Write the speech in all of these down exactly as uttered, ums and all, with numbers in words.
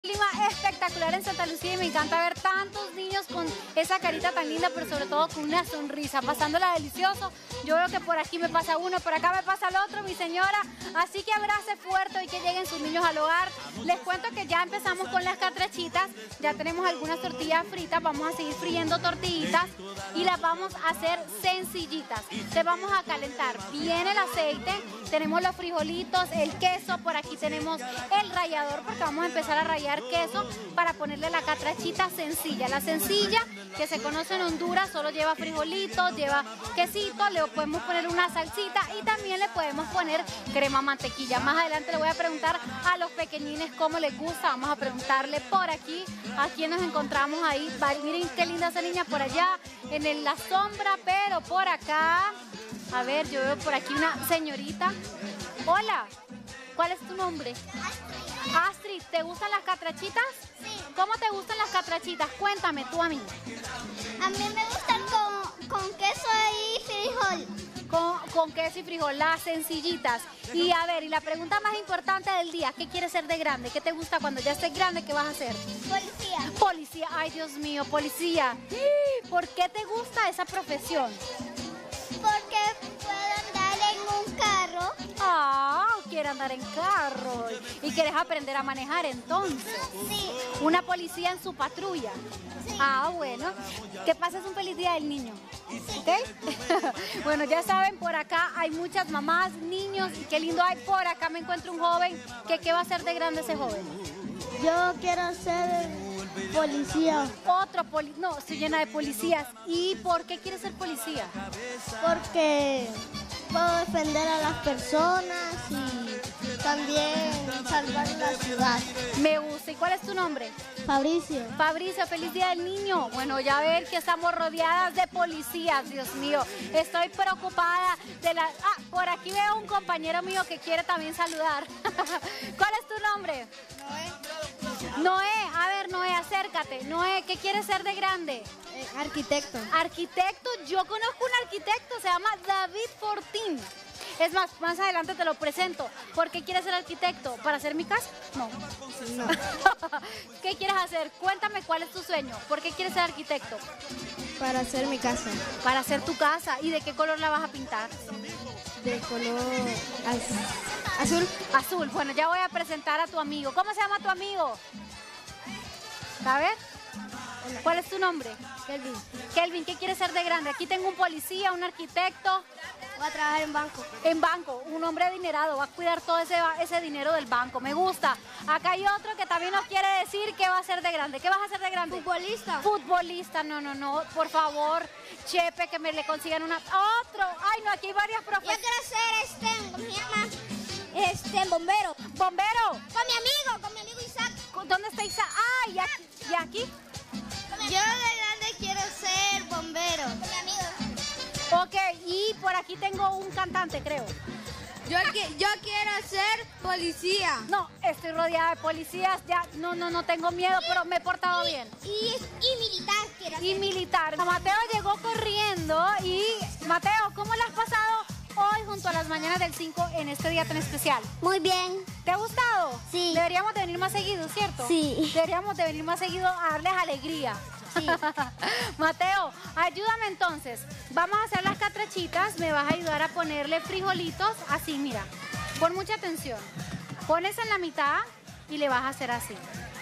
Clima espectacular en Santa Lucía y me encanta ver tantos niños con esa carita tan linda, pero sobre todo con una sonrisa, pasándola delicioso. Yo veo que por aquí me pasa uno, por acá me pasa el otro, mi señora. Así que abrace fuerte y que lleguen sus niños al hogar. Les cuento que ya empezamos con las catrachitas, ya tenemos algunas tortillas fritas, vamos a seguir friendo tortillitas y las vamos a hacer sencillitas. Te vamos a calentar bien el aceite, tenemos los frijolitos, el queso, por aquí tenemos el rallador porque vamos a empezar a rallar queso para ponerle la catrachita sencilla. La sencilla, que se conoce en Honduras, solo lleva frijolitos, lleva quesito, le podemos poner una salsita y también le podemos poner crema mantequilla. Más adelante le voy a preguntar a los pequeñines cómo les gusta. Vamos a preguntarle por aquí a quién nos encontramos ahí. Miren qué linda esa niña por allá en el- la sombra, pero por acá, a ver, yo veo por aquí una señorita. Hola, ¿cuál es tu nombre? Astrid, ¿te gustan las catrachitas? Sí. ¿Cómo te gustan las catrachitas? Cuéntame tú a mí. A mí me gustan con, con queso y frijol. Con, con queso y frijol, las sencillitas. Y a ver, y la pregunta más importante del día, ¿qué quieres ser de grande? ¿Qué te gusta cuando ya estés grande? ¿Qué vas a hacer? Policía. Policía, ay Dios mío, policía. ¿Por qué te gusta esa profesión? Porque puedo andar en un carro. Ah, quiere andar en carro. ¿Y quieres aprender a manejar entonces? Sí. Una policía en su patrulla. Sí. Ah, bueno. Que pases un feliz día del niño. ¿Ok? Bueno, ya saben, por acá hay muchas mamás, niños, y qué lindo hay. Por acá me encuentro un joven. Que, ¿Qué va a hacer de grande ese joven? Yo quiero ser policía Otro poli... No, estoy llena de policías. ¿Y por qué quieres ser policía? porque puedo defender a las personas y también salvar la ciudad. Me gusta. ¿Y cuál es tu nombre? Fabricio. Fabricio, feliz día del niño. Bueno, ya ven que estamos rodeadas de policías, Dios mío. Estoy preocupada de la... Ah, por aquí veo un compañero mío que quiere también saludar. ¿Cuál es tu nombre? Noé. A ver, Noé, acércate. Noé, ¿qué quieres ser de grande? Eh, arquitecto. Arquitecto. Yo conozco un arquitecto, se llama David Fortín. Es más, más adelante te lo presento. ¿Por qué quieres ser arquitecto? ¿Para hacer mi casa? No. No. ¿Qué quieres hacer? Cuéntame cuál es tu sueño. ¿Por qué quieres ser arquitecto? Para hacer mi casa. Para hacer tu casa. ¿Y de qué color la vas a pintar? De color azul. Azul. Bueno, ya voy a presentar a tu amigo. ¿Cómo se llama tu amigo? A ver. ¿Cuál es tu nombre? Kelvin. Kelvin, ¿qué quieres ser de grande? Aquí tengo un policía, un arquitecto. Voy a trabajar en banco. En banco, un hombre adinerado, va a cuidar todo ese, ese dinero del banco, me gusta. Acá hay otro que también nos quiere decir qué va a ser de grande. ¿Qué vas a hacer de grande? Futbolista. Futbolista, no, no, no, por favor, Chepe, que me le consigan una... ¡Otro! Ay, no, aquí hay varias Yo profesiones. quiero ser este, ¿cómo se llama? Este, bombero. ¡Bombero! Con mi amigo, con mi amigo Isaac. ¿Dónde está Isa? ¡Ah, y aquí! ¿Y aquí? Yo de grande quiero ser bombero. Con mi amigo. Ok, y por aquí tengo un cantante, creo. Yo, yo quiero ser policía. No, estoy rodeada de policías, ya, no, no, no tengo miedo, pero me he portado bien. Y, y militar quiero ser. Y militar. Mateo llegó corriendo y, Mateo, ¿cómo le has pasado hoy junto a las mañanas del cinco en este día tan especial? Muy bien. ¿Te ha gustado? Sí. Deberíamos de venir más seguido, ¿cierto? Sí. Deberíamos de venir más seguido a darles alegría. Sí. Mateo, ayúdame entonces. Vamos a hacer las catrachitas. Me vas a ayudar a ponerle frijolitos. Así, mira. Pon mucha atención. Pones en la mitad y le vas a hacer así.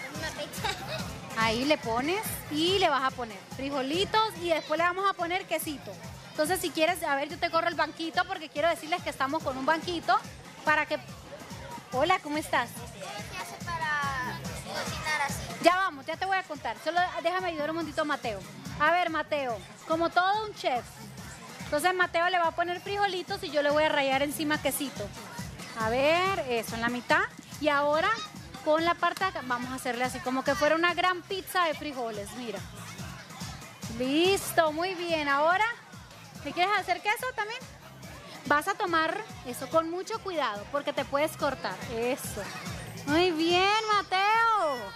Ahí le pones y le vas a poner frijolitos y después le vamos a poner quesito. Entonces, si quieres, a ver, yo te corro el banquito porque quiero decirles que estamos con un banquito para que... Hola, ¿cómo estás? ¿Qué se hace para cocinar así? Ya vamos, ya te voy a contar. Solo déjame ayudar un momentito a Mateo. A ver, Mateo, como todo un chef. Entonces, Mateo le va a poner frijolitos y yo le voy a rallar encima quesito. A ver, eso en la mitad. Y ahora, con la parte de acá, vamos a hacerle así, como que fuera una gran pizza de frijoles, mira. Listo, muy bien. Ahora, ¿te quieres hacer queso también? Vas a tomar eso con mucho cuidado, porque te puedes cortar. Eso. Muy bien, Mateo.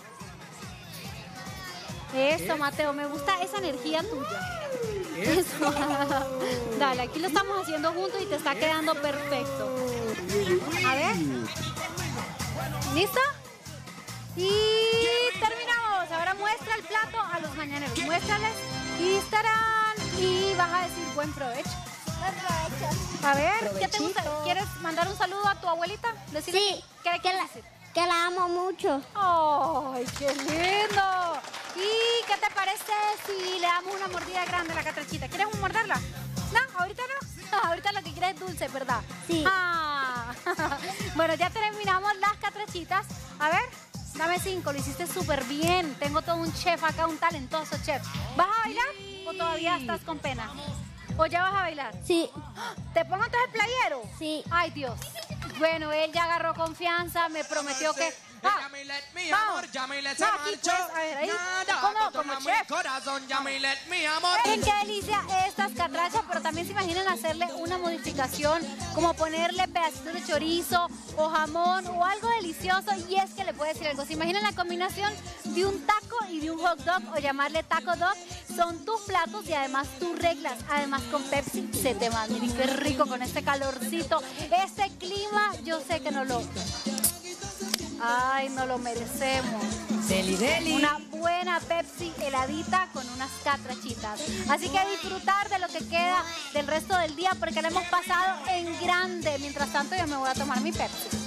Eso, Mateo, me gusta esa energía tuya. Eso. Dale, aquí lo estamos haciendo juntos y te está quedando perfecto. A ver. ¿Listo? Y terminamos. Ahora muestra el plato a los mañaneros. Muéstrales y estarán. Y vas a decir buen provecho. Buen provecho. A ver, ¿qué te gusta? ¿Quieres mandar un saludo a tu abuelita? Decirle Sí, ¿qué le que quieres la, decir? que la amo mucho. ¡Ay, qué lindo! ¿Y qué te parece si le damos una mordida grande a la catrachita? ¿Quieres morderla? No, ahorita no. Ahorita lo que quieres es dulce, ¿verdad? Sí. Ah. Bueno, ya terminamos las catrachitas. A ver, dame cinco. Lo hiciste súper bien. Tengo todo un chef acá, un talentoso chef. ¿Vas a bailar o todavía estás con pena? ¿O ya vas a bailar? Sí, ¿Te pongo entonces el playero? sí. Ay, Dios. Bueno, él ya agarró confianza, me prometió que... Ah, vamos. No, aquí pues, a ver, ahí. Como, como chef. Miren qué delicia estas catrachas, pero también se imaginan hacerle una modificación, como ponerle pedacitos de chorizo o jamón o algo delicioso. Y es que le puedo decir algo. ¿Se imaginan la combinación de un taco y de un hot dog o llamarle taco dog? Son tus platos y además tus reglas. Además con Pepsi se te va. Miren qué rico con este calorcito. Este clima yo sé que no lo... Ay, no lo merecemos. Deli, deli. Una buena Pepsi heladita con unas catrachitas. Así que disfrutar de lo que queda del resto del día porque la hemos pasado en grande. Mientras tanto yo me voy a tomar mi Pepsi.